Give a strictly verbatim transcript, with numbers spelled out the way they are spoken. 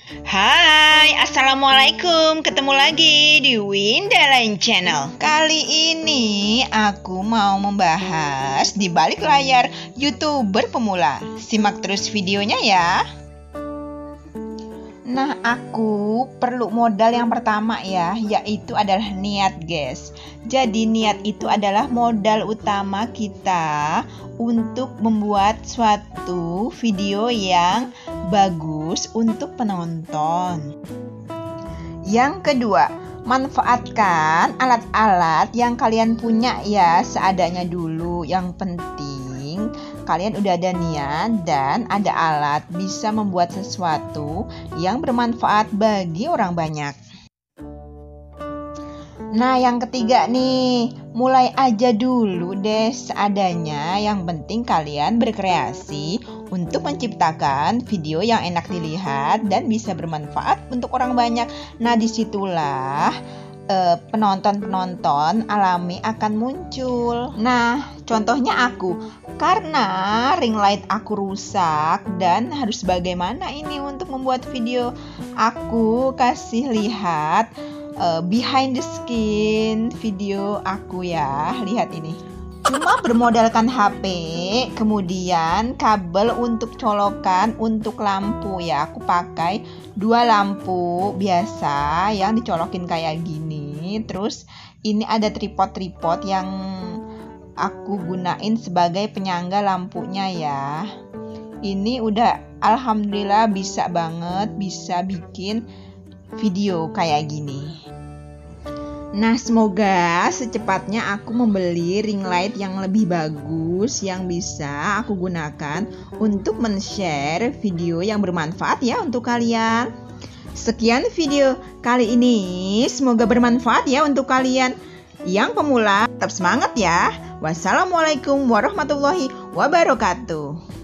Hai, Assalamualaikum. Ketemu lagi di Windaline Channel. Kali ini aku mau membahas di balik layar YouTuber pemula. Simak terus videonya ya. Nah, aku perlu modal yang pertama ya, yaitu adalah niat, guys. Jadi niat itu adalah modal utama kita untuk membuat suatu video yang bagus untuk penonton. Yang kedua, manfaatkan alat-alat yang kalian punya ya seadanya dulu. Yang penting kalian udah ada niat dan ada alat, bisa membuat sesuatu yang bermanfaat bagi orang banyak. Nah, yang ketiga nih, mulai aja dulu deh seadanya. Yang penting kalian berkreasi untuk menciptakan video yang enak dilihat dan bisa bermanfaat untuk orang banyak. Nah, disitulah eh, penonton-penonton alami akan muncul. Nah, contohnya aku, karena ring light aku rusak dan harus bagaimana ini untuk membuat video, aku kasih lihat Uh, behind the skin video aku ya. Lihat ini, cuma bermodalkan H P, kemudian kabel untuk colokan untuk lampu ya. Aku pakai dua lampu biasa yang dicolokin kayak gini. Terus ini ada tripod-tripod yang aku gunain sebagai penyangga lampunya ya. Ini udah alhamdulillah bisa banget, bisa bikin video kayak gini. Nah, semoga secepatnya aku membeli ring light yang lebih bagus yang bisa aku gunakan untuk men-share video yang bermanfaat ya untuk kalian. Sekian video kali ini, semoga bermanfaat ya untuk kalian yang pemula. Tetap semangat ya. Wassalamualaikum warahmatullahi wabarakatuh.